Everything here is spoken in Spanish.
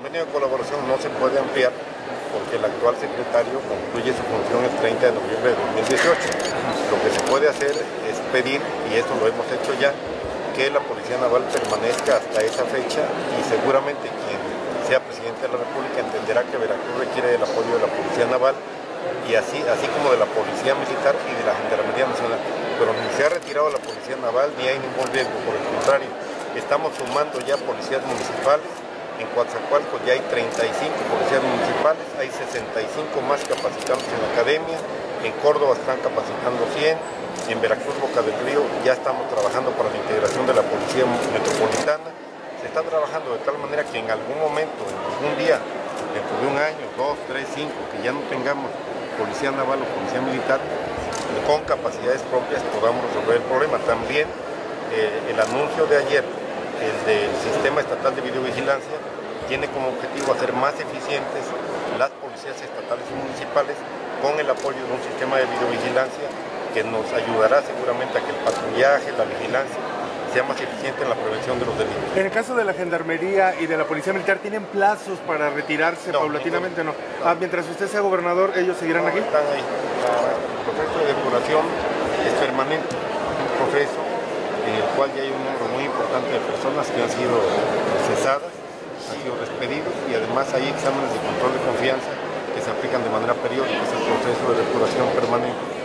convenio de colaboración no se puede ampliar porque el actual secretario concluye su función el 30 de noviembre de 2018. Lo que se puede hacer es pedir, y esto lo hemos hecho ya, que la Policía Naval permanezca hasta esa fecha, y seguramente quien sea presidente de la República entenderá que Veracruz requiere del apoyo de la Policía Naval, y así como de la Policía Militar y de la Gendarmería Nacional. Pero ni se ha retirado la Policía Naval ni hay ningún riesgo, por el contrario, estamos sumando ya policías municipales. En Coatzacoalcos ya hay 35 policías municipales, hay 65 más capacitados en la academia, en Córdoba están capacitando 100, en Veracruz, Boca del Río, ya estamos trabajando para la integración de la Policía Metropolitana. Se está trabajando de tal manera que en algún momento, en algún día, dentro de un año, 2, 3, 5, que ya no tengamos Policía Naval o Policía Militar, con capacidades propias podamos resolver el problema. También el anuncio de ayer, el del Sistema Estatal de Videovigilancia, tiene como objetivo hacer más eficientes las policías estatales y municipales con el apoyo de un sistema de videovigilancia que nos ayudará seguramente a que el patrullaje, la vigilancia, sea más eficiente en la prevención de los delitos. En el caso de la Gendarmería y de la Policía Militar, ¿tienen plazos para retirarse paulatinamente? No. Mientras usted sea gobernador, ¿ellos seguirán aquí? Están ahí. El proceso de depuración es permanente, un proceso en el cual ya hay un número muy importante de personas que han sido cesadas, han sido despedidos, y además hay exámenes de control de confianza que se aplican de manera periódica. Es el proceso de depuración permanente.